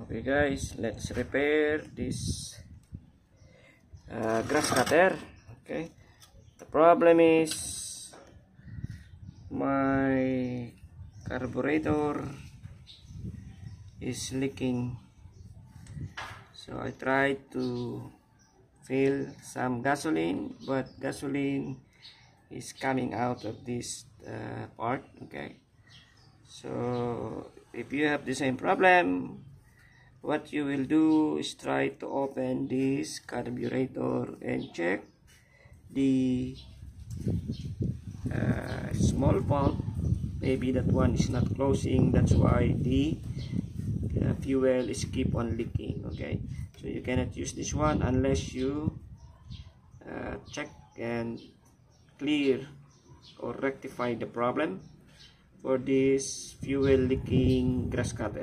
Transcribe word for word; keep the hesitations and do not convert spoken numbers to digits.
Okay guys, let's repair this uh, grass cutter. Okay, the problem is my carburetor is leaking, so I tried to fill some gasoline, but gasoline is coming out of this uh, part. Okay, so if you have the same problem, what you will do is try to open this carburetor and check the uh, small pump. Maybe that one is not closing, that's why the uh, fuel is keep on leaking. Okay, so you cannot use this one unless you uh, check and clear or rectify the problem for this fuel leaking grass cutter.